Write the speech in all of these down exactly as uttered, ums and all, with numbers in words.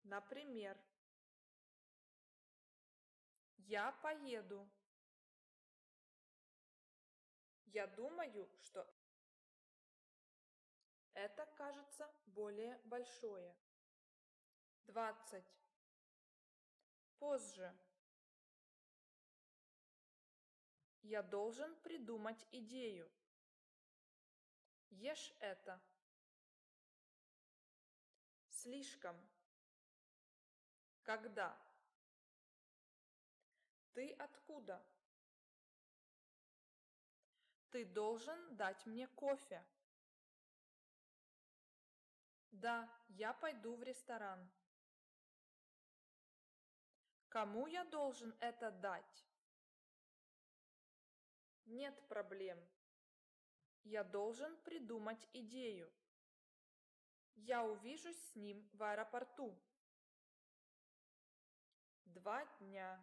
Например, я поеду. Я думаю, что это кажется более большое. Двадцать. Позже. Я должен придумать идею. Ешь это. Слишком. Когда? Ты откуда? Ты должен дать мне кофе. Да, я пойду в ресторан. Кому я должен это дать? Нет проблем. Я должен придумать идею. Я увижусь с ним в аэропорту. Два дня.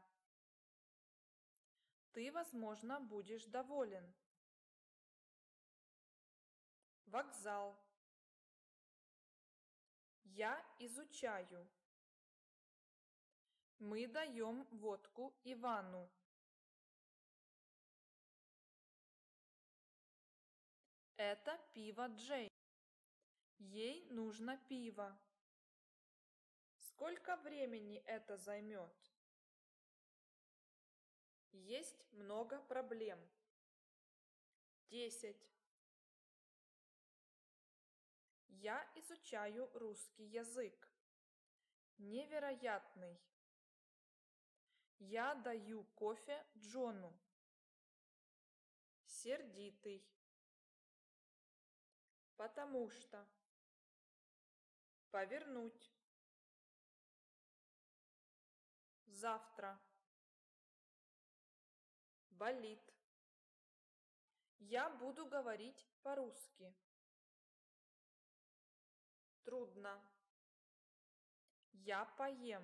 Ты, возможно, будешь доволен. Вокзал. Я изучаю. Мы даем водку Ивану. Это пиво Джейн. Ей нужно пиво. Сколько времени это займет? Есть много проблем. Десять. Я изучаю русский язык. Невероятный. Я даю кофе Джону. Сердитый. Потому что. Повернуть. Завтра. Болит. Я буду говорить по-русски. Трудно. Я поем.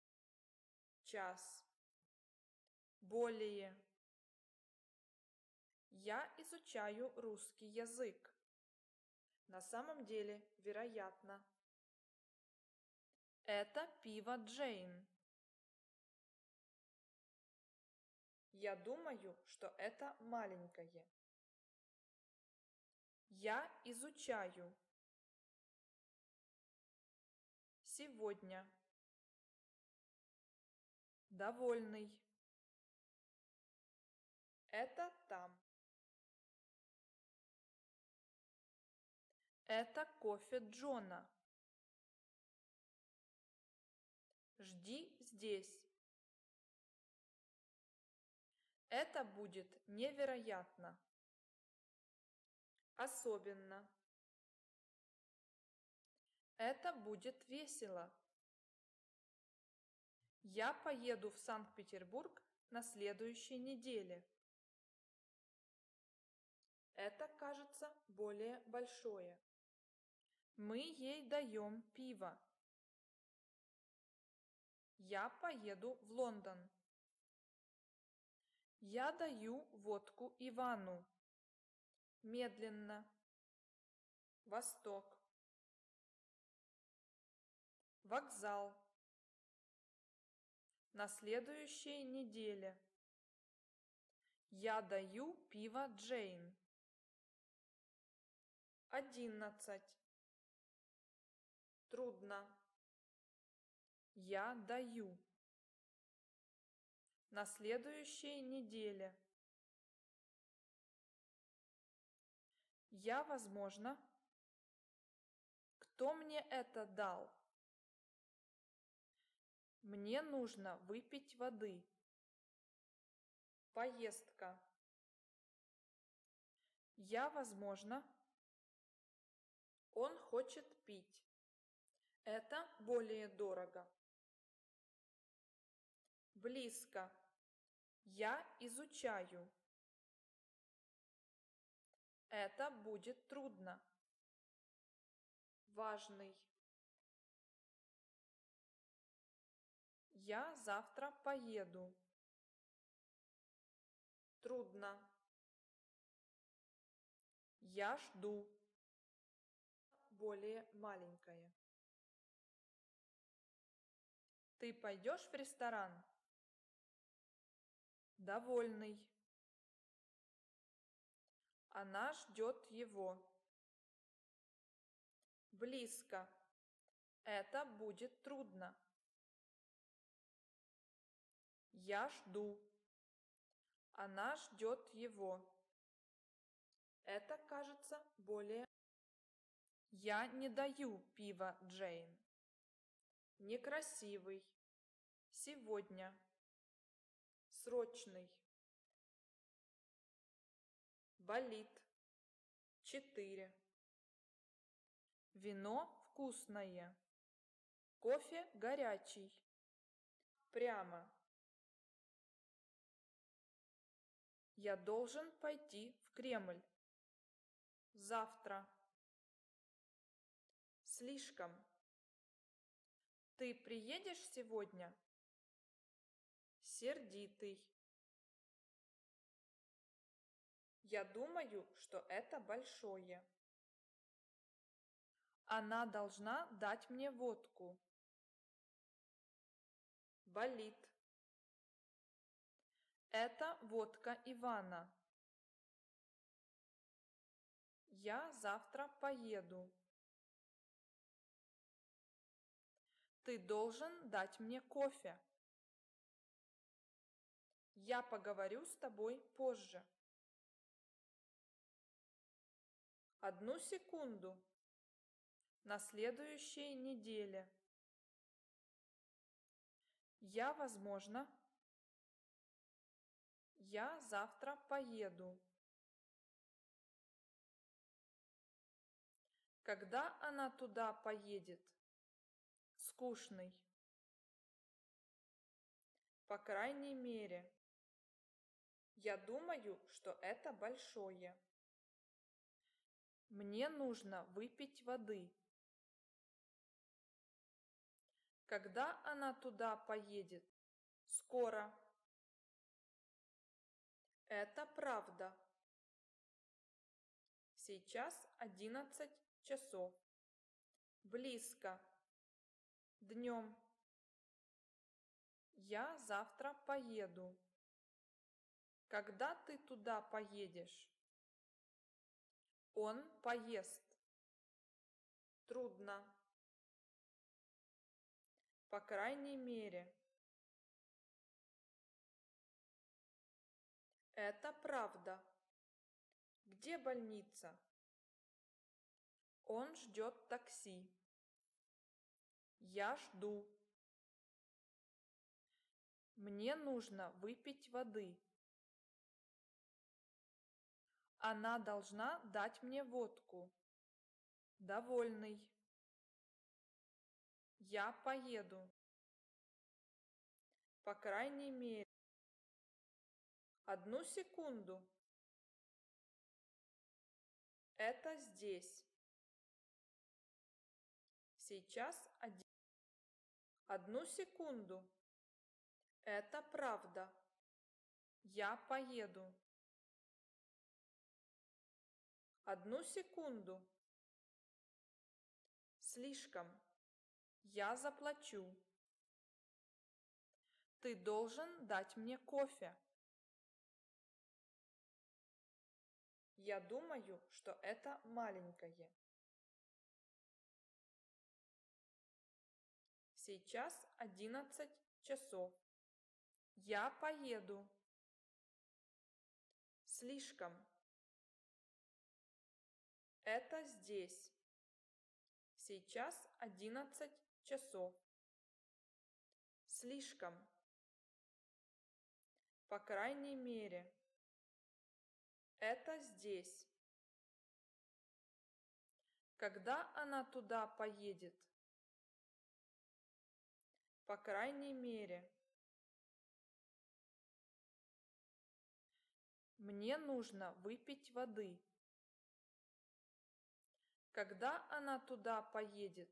Час. Более. Я изучаю русский язык. На самом деле, вероятно. Это пиво Джейн. Я думаю, что это маленькое. Я изучаю. Сегодня. Довольный. Это там. Это кофе Джона. Жди здесь. Это будет невероятно. Особенно. Это будет весело. Я поеду в Санкт-Петербург на следующей неделе. Это кажется более большое. Мы ей даем пиво. Я поеду в Лондон. Я даю водку Ивану. Медленно. Восток. Вокзал. На следующей неделе. Я даю пиво Джейн. Одиннадцать. Трудно. Я даю. На следующей неделе. Я, возможно. Кто мне это дал? Мне нужно выпить воды. Поездка. Я, возможно. Он хочет пить. Это более дорого. Близко. Я изучаю. Это будет трудно. Важный. Я завтра поеду. Трудно. Я жду. Более маленькое. Ты пойдешь в ресторан? Довольный. Она ждет его. Близко. Это будет трудно. Я жду. Она ждет его. Это кажется более... Я не даю пива Джейн. Некрасивый. Сегодня. Срочный. Болит. Четыре. Вино вкусное. Кофе горячий. Прямо. Я должен пойти в Кремль. Завтра. Слишком. Ты приедешь сегодня? Сердитый. Я думаю, что это большое. Она должна дать мне водку. Болит. Это водка Ивана. Я завтра поеду. Ты должен дать мне кофе. Я поговорю с тобой позже. Одну секунду. На следующей неделе. Я, возможно, я завтра поеду. Когда она туда поедет? Скучный. По крайней мере. Я думаю, что это большое. Мне нужно выпить воды. Когда она туда поедет? Скоро. Это правда. Сейчас одиннадцать часов. Близко. Днем. Я завтра поеду. Когда ты туда поедешь? Он поест. Трудно. По крайней мере. Это правда. Где больница? Он ждет такси. Я жду. Мне нужно выпить воды. Она должна дать мне водку. Довольный. Я поеду. По крайней мере. Одну секунду. Это здесь. Сейчас один. Одну секунду. Это правда. Я поеду. Одну секунду. Слишком. Я заплачу. Ты должен дать мне кофе. Я думаю, что это маленькое. Сейчас одиннадцать часов. Я поеду. Слишком. Это здесь. Сейчас одиннадцать часов. Слишком. По крайней мере. Это здесь. Когда она туда поедет? По крайней мере. Мне нужно выпить воды. Когда она туда поедет?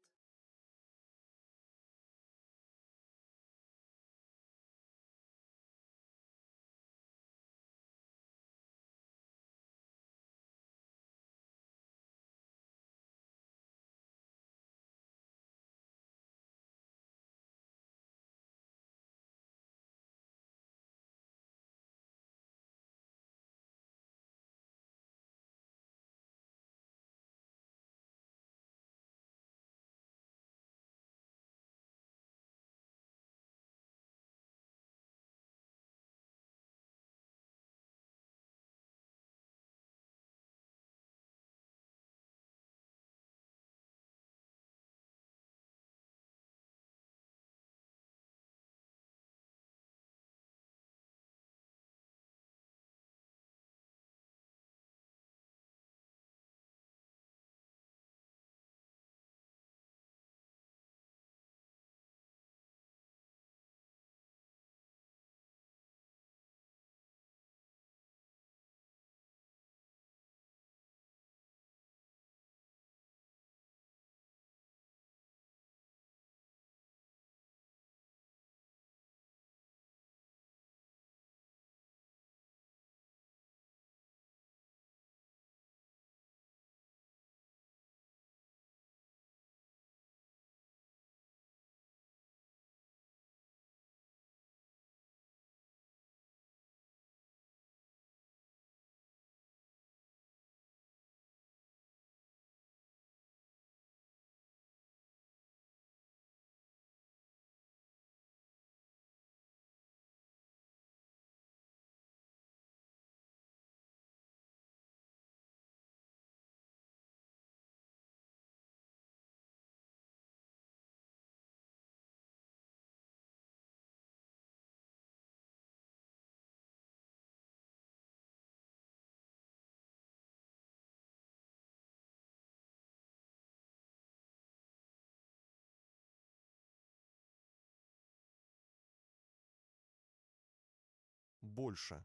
Больше.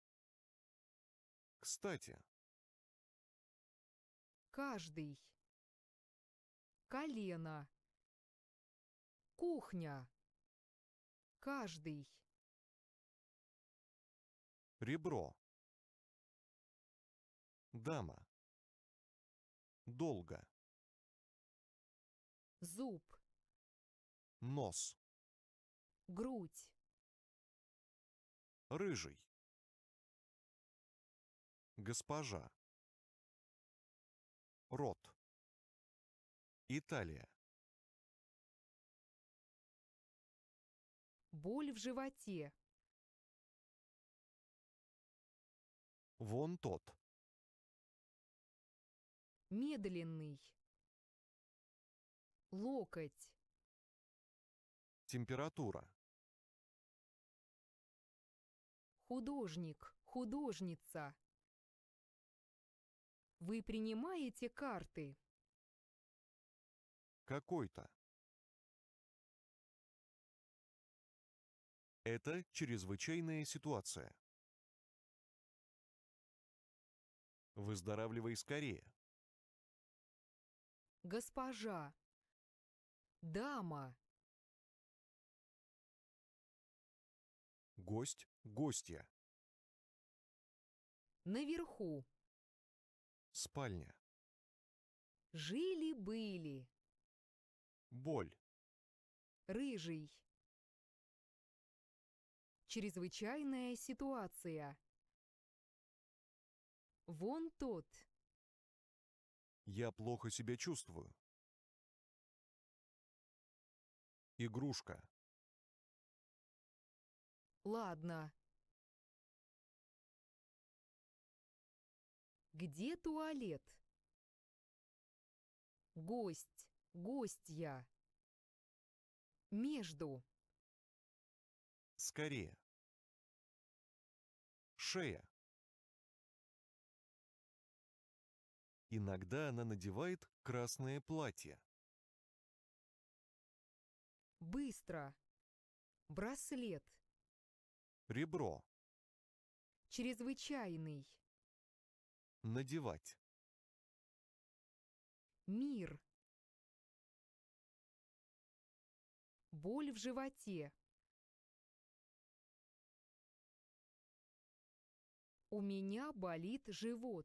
Кстати. Каждый. Колено. Кухня. Каждый. Ребро. Дама. Долго. Зуб. Нос. Грудь. Рыжий. Госпожа. Рот. Италия. Боль в животе. Вон тот. Медленный. Локоть. Температура. Художник. Художница. Вы принимаете карты? Какой-то. Это чрезвычайная ситуация. Выздоравливай скорее. Госпожа. Дама. Гость, гостья. Наверху. Спальня. Жили-были. Боль. Рыжий. Чрезвычайная ситуация. Вон тот. Я плохо себя чувствую. Игрушка. Ладно. Где туалет? Гость, гостья. Между. Скорее. Шея. Иногда она надевает красное платье. Быстро. Браслет. Ребро. Чрезвычайный. Надевать. Мир. Боль в животе. У меня болит живот.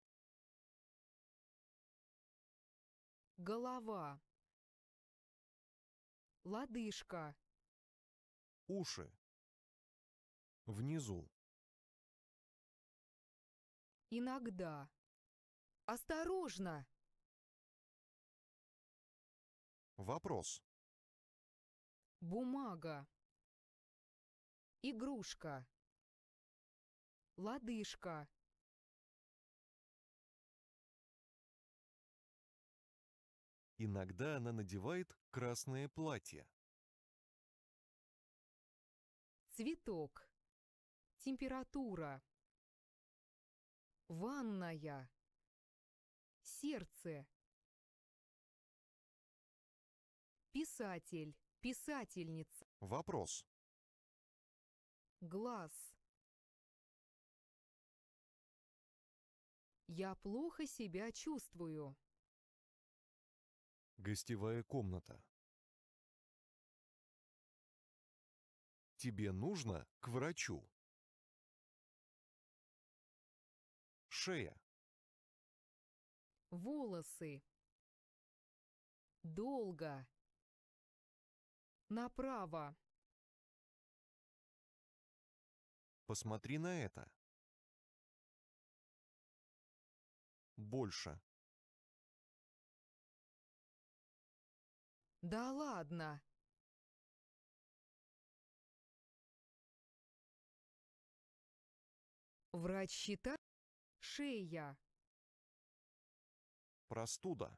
Голова. Лодыжка. Уши. Внизу. Иногда. Осторожно! Вопрос. Бумага. Игрушка. Лодыжка. Иногда она надевает красное платье. Цветок. Температура. Ванная. Сердце. Писатель. Писательница. Вопрос. Глаз. Я плохо себя чувствую. Гостевая комната. Тебе нужно к врачу. Шея. Волосы. Долго. Направо. Посмотри на это. Больше. Да ладно. Врач считает шея. Простуда.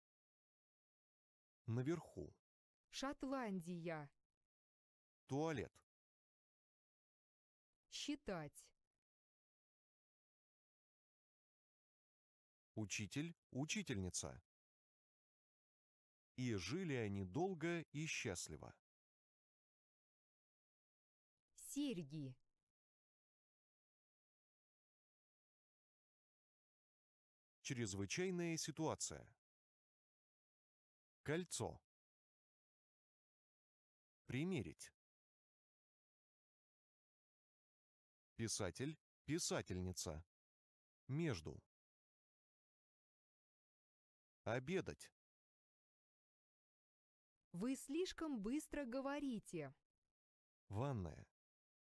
Наверху. Шотландия. Туалет. Считать. Учитель, учительница. И жили они долго и счастливо. Серьги. Чрезвычайная ситуация. Кольцо. Примерить. Писатель, писательница. Между. Обедать. Вы слишком быстро говорите. Ванная.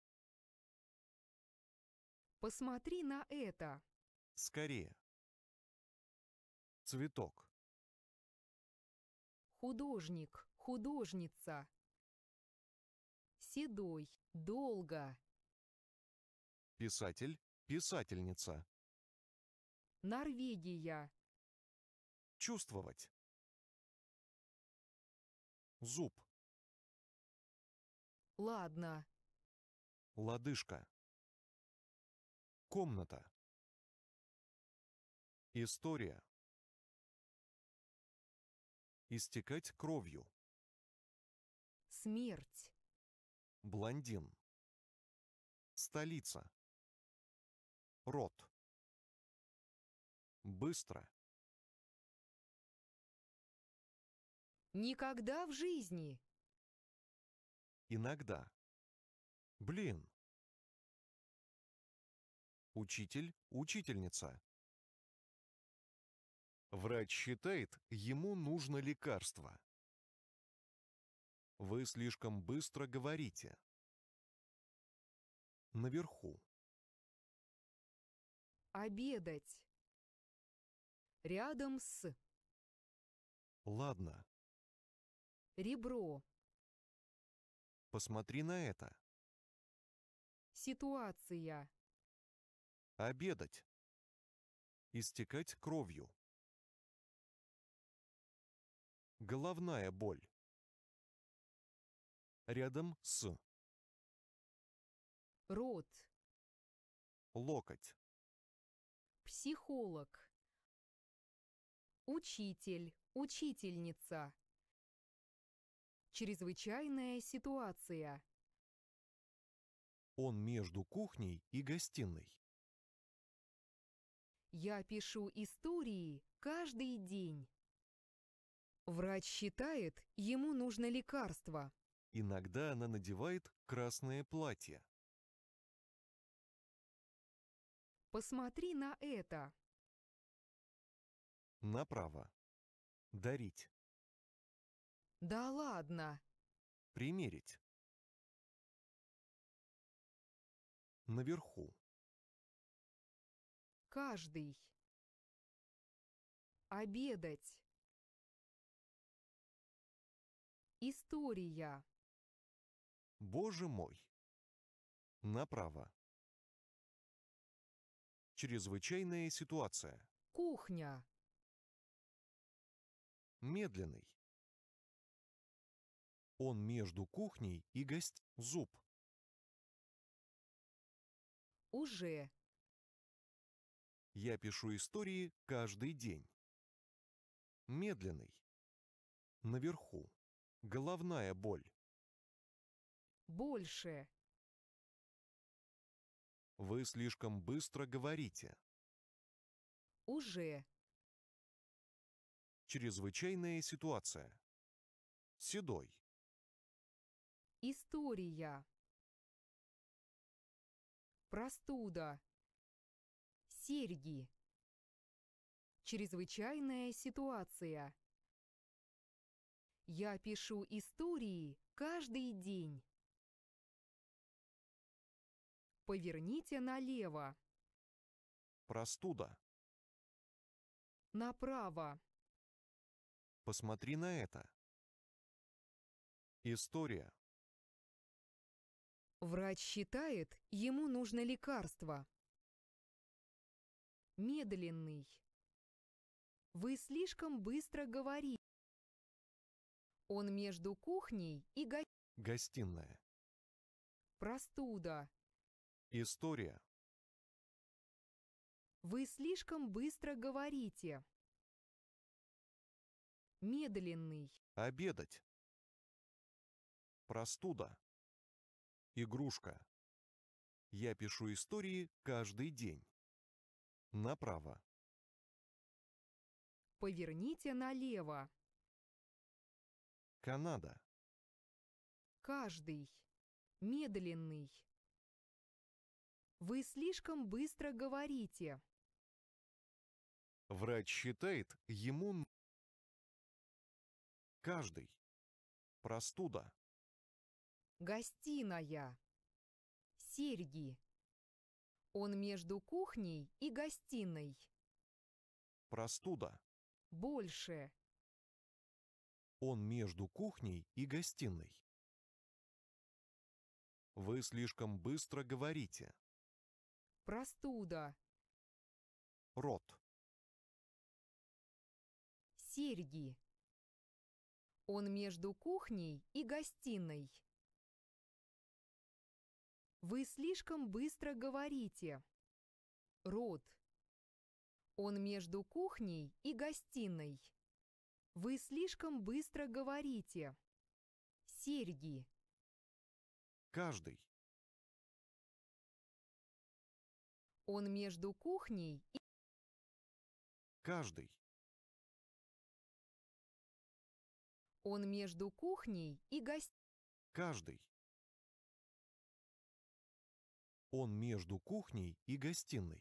Посмотри на это. Скорее. Цветок. Художник, художница. Седой, долго. Писатель, писательница. Норвегия. Чувствовать. Зуб. Ладно. Лодыжка. Комната. История. Истекать кровью. Смерть. Блондин. Столица. Рот. Быстро. Никогда в жизни. Иногда. Блин. Учитель, учительница. Врач считает, ему нужно лекарство. Вы слишком быстро говорите. Наверху. Обедать. Рядом с. Ладно, Ребро. посмотри на это. Ситуация. Обедать. Истекать кровью. Головная боль. Рядом с. Рот. Локоть. Психолог. Учитель, учительница. Чрезвычайная ситуация. Он между кухней и гостиной. Я пишу истории каждый день. Врач считает, ему нужно лекарство. Иногда она надевает красное платье. Посмотри на это. Направо. Дарить. Да ладно. Примерить. Наверху. Каждый. Обедать. История. Боже мой. Направо. Чрезвычайная ситуация. Кухня. Медленный. Он между кухней и гость. Зуб. Уже. Я пишу истории каждый день. Медленный. Наверху. Головная боль. Больше. Вы слишком быстро говорите. Уже. Чрезвычайная ситуация. Седой. История. Простуда. Серьги. Чрезвычайная ситуация. Я пишу истории каждый день. Поверните налево. Простуда. Направо. Посмотри на это. История. Врач считает, ему нужно лекарство. Медленный. Вы слишком быстро говорите. Он между кухней и го... Гостиная. Простуда. История. Вы слишком быстро говорите. Медленный. Обедать. Простуда. Игрушка. Я пишу истории каждый день. Направо. Поверните налево. Канада. Каждый. Медленный. Вы слишком быстро говорите. Врач считает, ему н- каждый. Простуда. Гостиная. Серьги. Он между кухней и гостиной. Простуда. Больше. Он между кухней и гостиной. Вы слишком быстро говорите. Простуда. Рот. Серьги. Он между кухней и гостиной. Вы слишком быстро говорите. Рот. Он между кухней и гостиной. Вы слишком быстро говорите. Серьги. Каждый. Он между кухней и... Каждый. Он между кухней и гостиной. Каждый. Он между кухней и гостиной.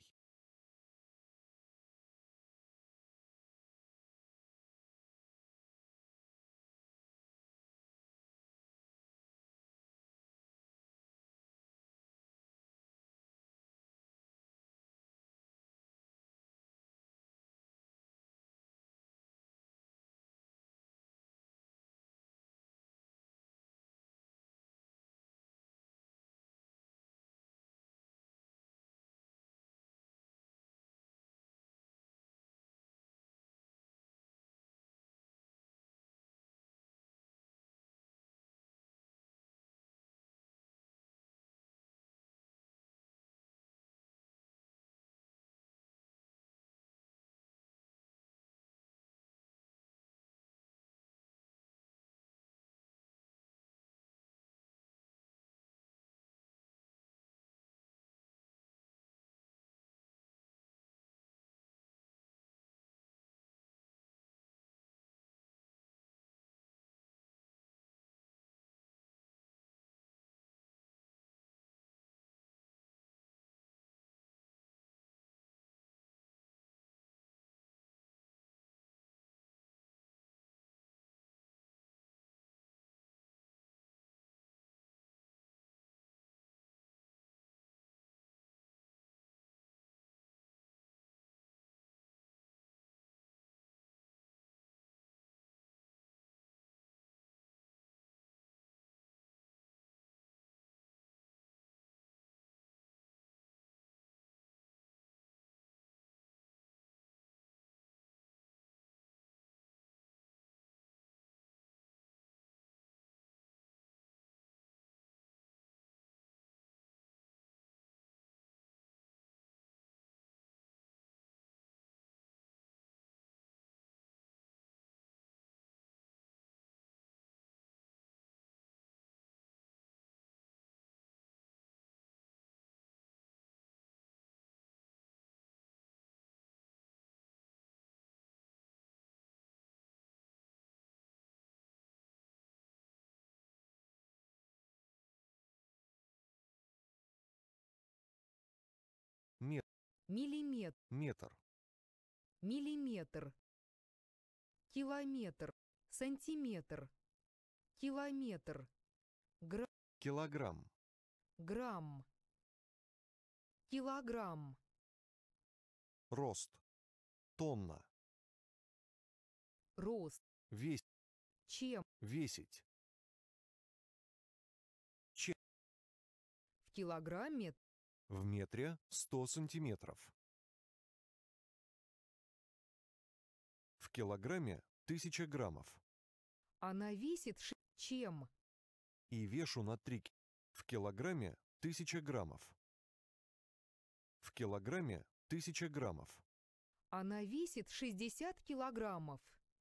Мет. Миллиметр. Метр. Миллиметр. Километр. Сантиметр. Километр. Гра- Килограмм. Грамм. Килограмм. Рост. Тонна. Рост. Весь. Чем? Весить. В килограмме. В метре сто сантиметров. В килограмме тысяча граммов. Она весит ш... чем? И вешу на три. ки- В килограмме тысяча граммов. В килограмме тысяча граммов. Она весит шестьдесят килограммов.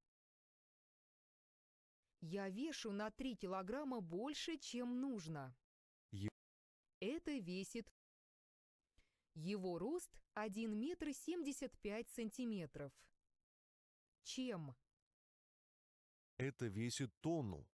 Я вешу на три килограмма больше, чем нужно. Е- Это весит. Его рост один метр семьдесят пять сантиметров. Чем? Это весит тонну.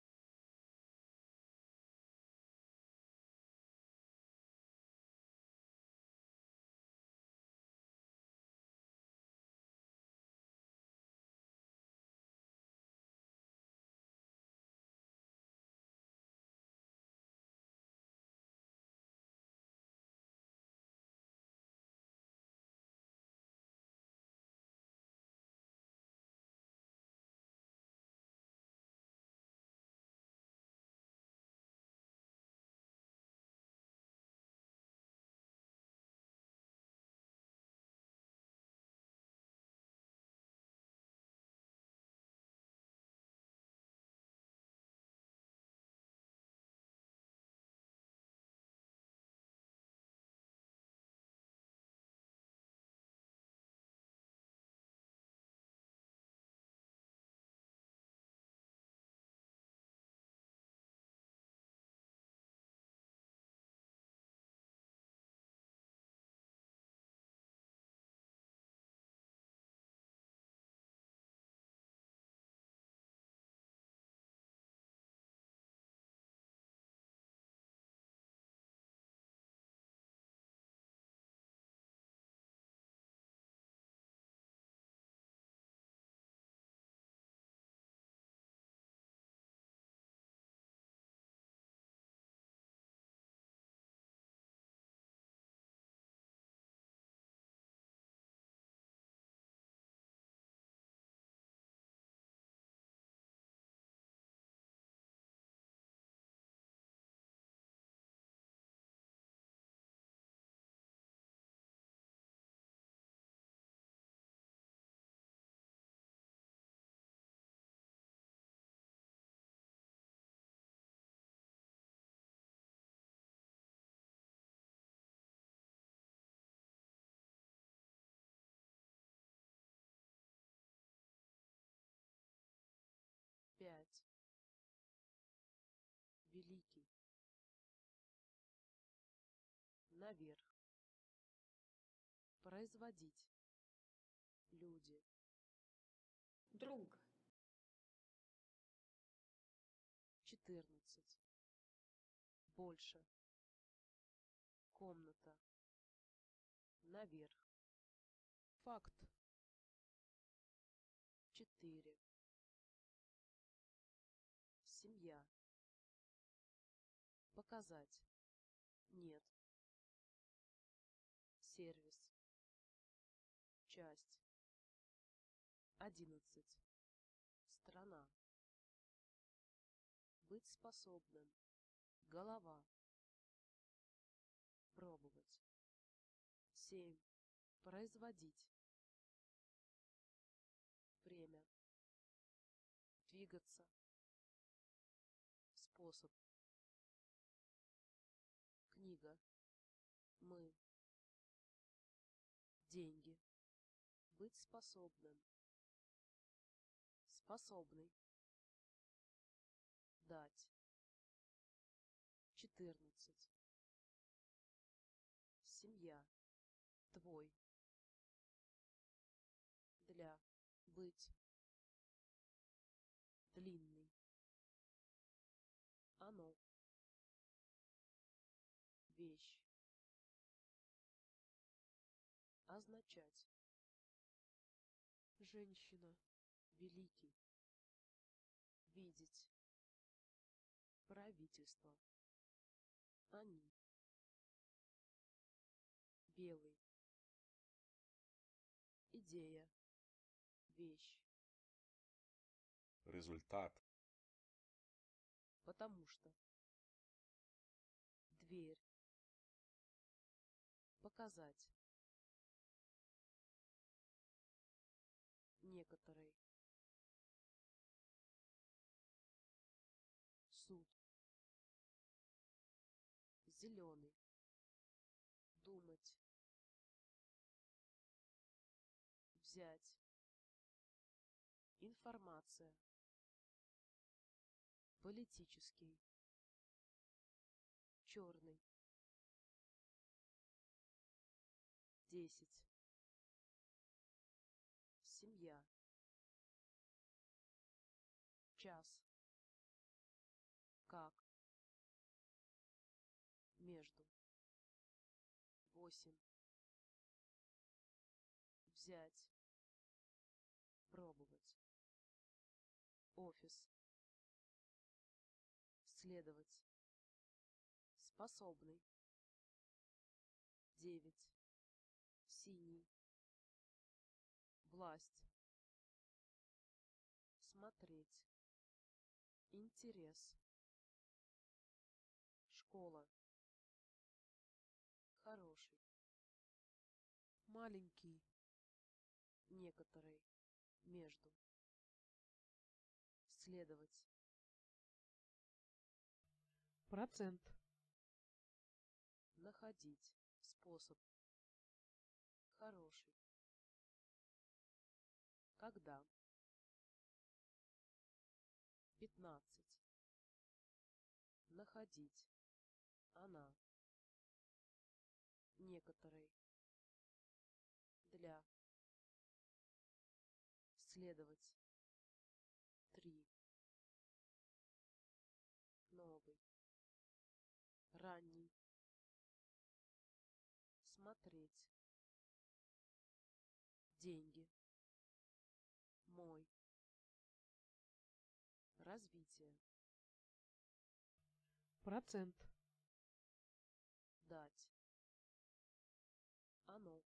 Пять. Великий. Наверх. Производить. Люди. Друг. Четырнадцать. Больше. Комната. Наверх. Факт. Четыре. Семья. Показать. Нет. Сервис. Часть. Одиннадцать. Страна. Быть способным. Голова. Пробовать. Семь. Производить. Время. Двигаться. Способ. Книга. Мы. Деньги. Быть способным. Способный. Дать. Четырнадцать. Семья. Твой. Для. Быть. Длинный. Оно. Вещь. Означать. Женщина. Великий. Видеть. Правительство. Они. Белый. Идея. Вещь. Результат. Потому что. Дверь. Показать. Некоторый. Суд. Зеленый. Думать. Взять. Информация. Политический. Черный. Десять. Семья. между. Восемь. Взять. Пробовать. Офис. Следовать. Способный. Девять. Синий. Власть. Смотреть. Интерес. Школа. Хороший. Маленький. Некоторый. Между. Следовать. Процент. Находить. Способ. Хороший. Когда. Пятнадцать. Находить. Она. Некоторый. Для. Следовать. Три. Новый. Ранний. Смотреть. Деньги. Мой. Развитие. Процент. Дать. Оно.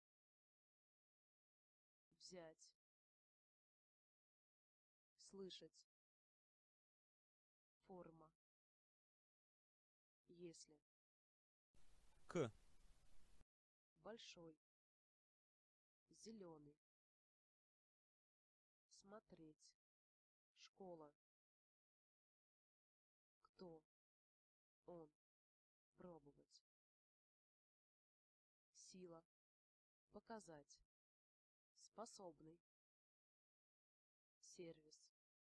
Взять. Слышать. Форма. Если. К. Большой. Зеленый. Смотреть. Школа. Кто? Он. Пробовать. Сила. Показать. Способный. Сервис.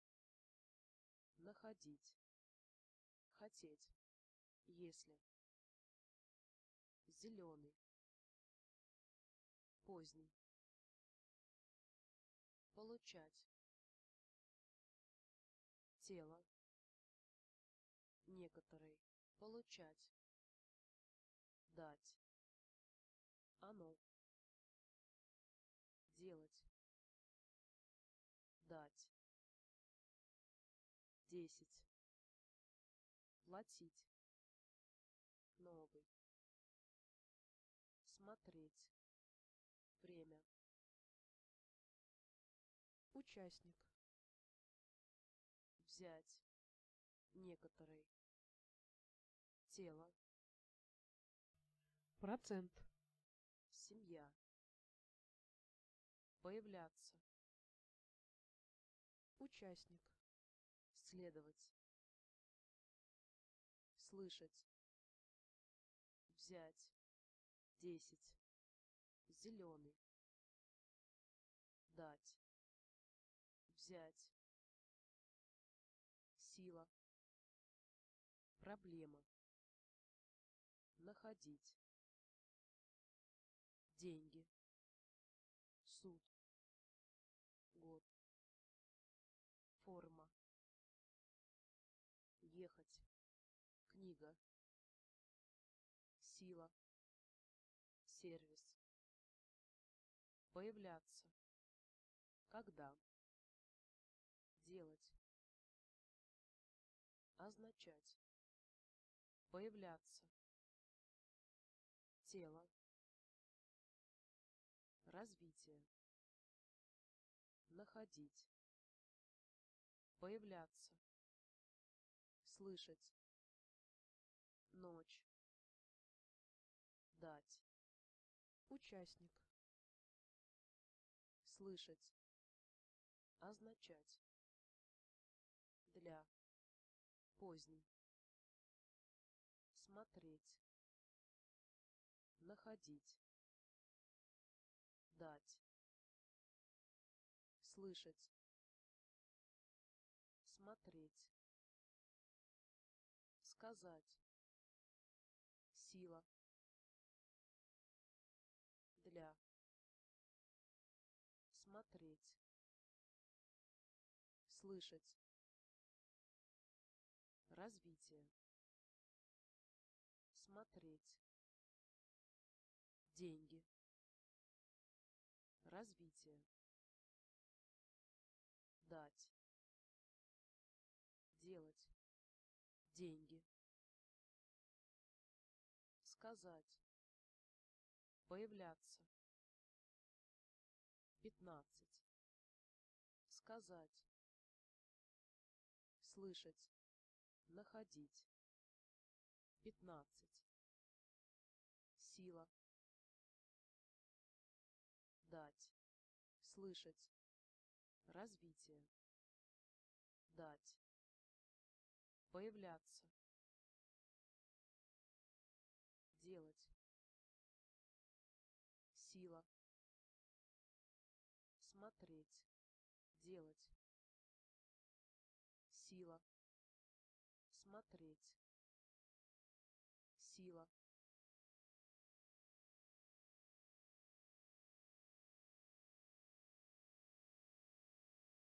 Находить. Хотеть. Если. Зеленый. Поздний. Получать. Тело. Некоторый. Получать. Дать. Оно. Делать. Дать. Десять. Платить. Новый. Смотреть. Время. Участник. Взять. Некоторый. Тело. Процент. Семья. Появляться. Участник. Следовать. Слышать. Взять. Десять. Зеленый. Дать. Взять. Сила. Проблема. Находить. Деньги. Суд. Год. Форма. Ехать. Книга. Сила. Сервис. Появляться. Когда. Делать. Означать. Появляться. Тело. Развитие. Находить. Появляться. Слышать. Ночь. Дать. Участник. Слышать. Означать. Для. Поздний. Смотреть. Находить. Дать. Слышать. Смотреть. Сказать. Сила. Для. Смотреть. Слышать. Развитие. Смотреть. смотреть, деньги, развитие, дать, делать, деньги, сказать, появляться, пятнадцать, сказать, слышать, находить, пятнадцать, сила, дать, слышать, развитие, дать, появляться, делать, сила, смотреть, делать, сила, смотреть, сила,